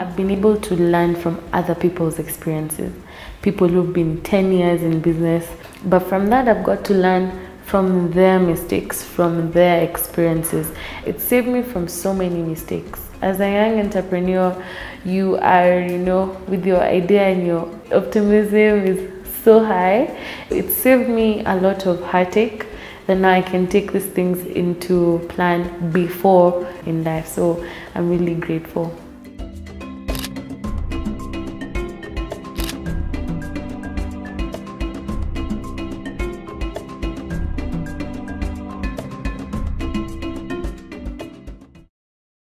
I've been able to learn from other people's experiences, people who've been 10 years in business. But from that, I've got to learn from their mistakes, from their experiences. It saved me from so many mistakes. As a young entrepreneur, you are, with your idea and your optimism is so high. It saved me a lot of heartache. Then now I can take these things into plan before in life. So I'm really grateful.